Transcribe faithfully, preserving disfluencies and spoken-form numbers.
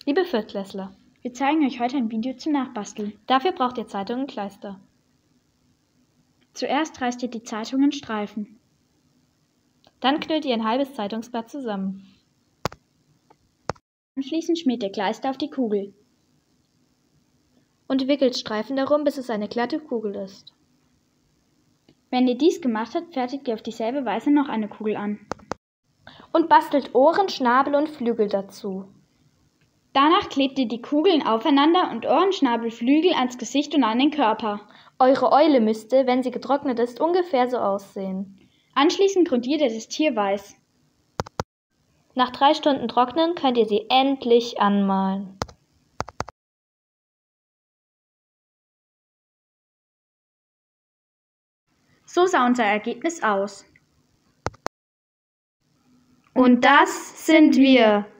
Liebe Viertklässler, wir zeigen euch heute ein Video zum Nachbasteln. Dafür braucht ihr Zeitung und Kleister. Zuerst reißt ihr die Zeitung in Streifen. Dann knüllt ihr ein halbes Zeitungsblatt zusammen. Anschließend schmiert ihr Kleister auf die Kugel. Und wickelt Streifen darum, bis es eine glatte Kugel ist. Wenn ihr dies gemacht habt, fertigt ihr auf dieselbe Weise noch eine Kugel an. Und bastelt Ohren, Schnabel und Flügel dazu. Danach klebt ihr die Kugeln aufeinander und Ohren, Schnabel, Flügel ans Gesicht und an den Körper. Eure Eule müsste, wenn sie getrocknet ist, ungefähr so aussehen. Anschließend grundiert ihr das Tier weiß. Nach drei Stunden Trocknen könnt ihr sie endlich anmalen. So sah unser Ergebnis aus. Und das sind wir.